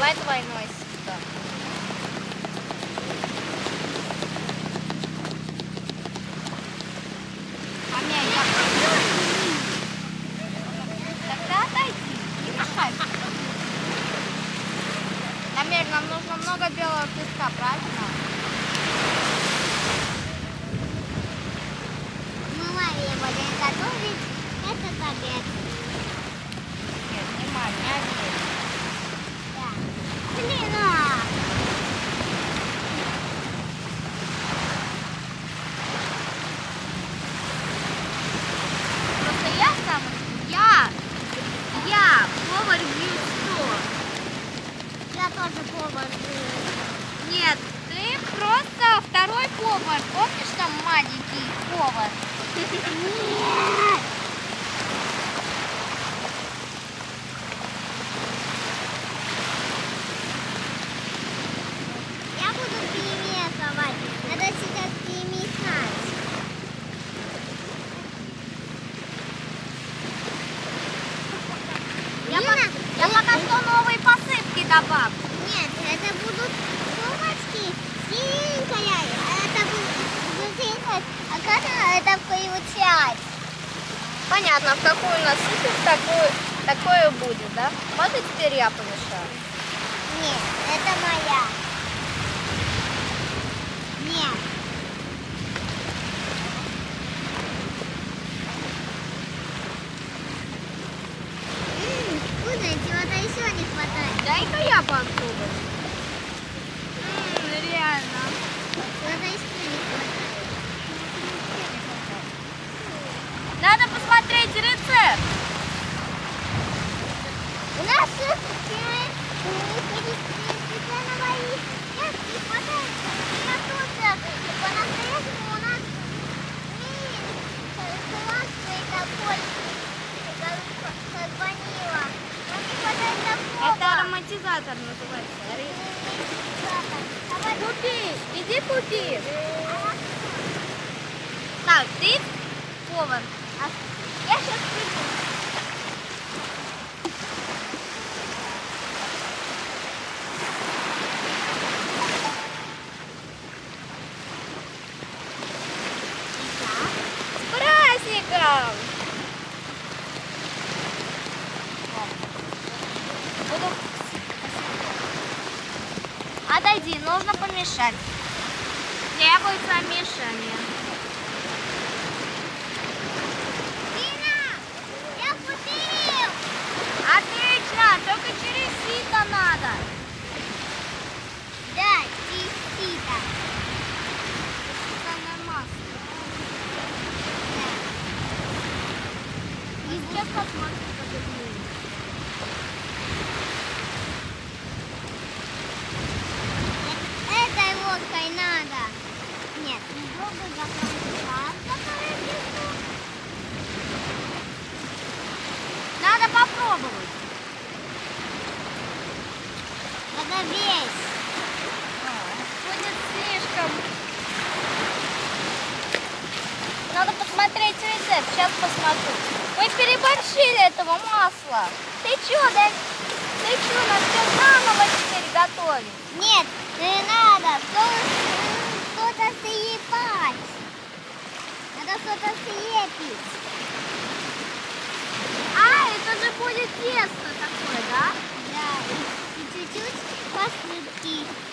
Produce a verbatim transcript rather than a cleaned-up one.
Давай двойной сюда. А меня я тогда отойди, не мешай. Намер, нам нужно много белого песка, правильно? Мы Мария будем готовить этот обед. Нет, не мать, не обед. Да. Блин, а! Просто я сам, я, я повар Гюсто. Я тоже повар. Нет, ты просто второй повар. Помнишь, там маленький повар? Нет! Я буду перемешивать. Надо сейчас перемешать. Я, по- я пока что новые посыпки добавлю. Нет, это будут трубочки синенькая, а это будет синенькая, а как это получать? Понятно, в какую насыпешь, такую, такое будет, да? Можно теперь я помешаю? Нет, это моя. Нет. Ммм, вкусно, чего-то еще не хватает. Дай-ка я попробую. Ммм, реально. Чего-то еще не хватает. Надо посмотреть рецепт. У нас все специально мои нет, не хватает. Я тоже по-настоящему у нас классный такой, как ванила. Но не хватает такого. Это ароматизатор называется. Давай. Купи, иди купи. Так, ты повар. А я сейчас приду. С праздником! Буду... Отойди, нужно помешать. Требуется мешание. Дина, я купил. Отлично, только через сито надо. Да, чистито. Специальное масло. И сейчас посмотрим, как это будет. Этой ложкой надо. Нет, не другой закрывать, который внизу. Надо попробовать. Надо весь. Будет слишком. Надо посмотреть рецепт. Сейчас посмотрю. Мы переборщили этого масла. Ты чё, да? Ты чё, нас все заново теперь готовить? Нет, не надо. Что-то съебать. Надо что-то съепить. А, это же будет тесто такое, да? Да, и чуть-чуть посыпки.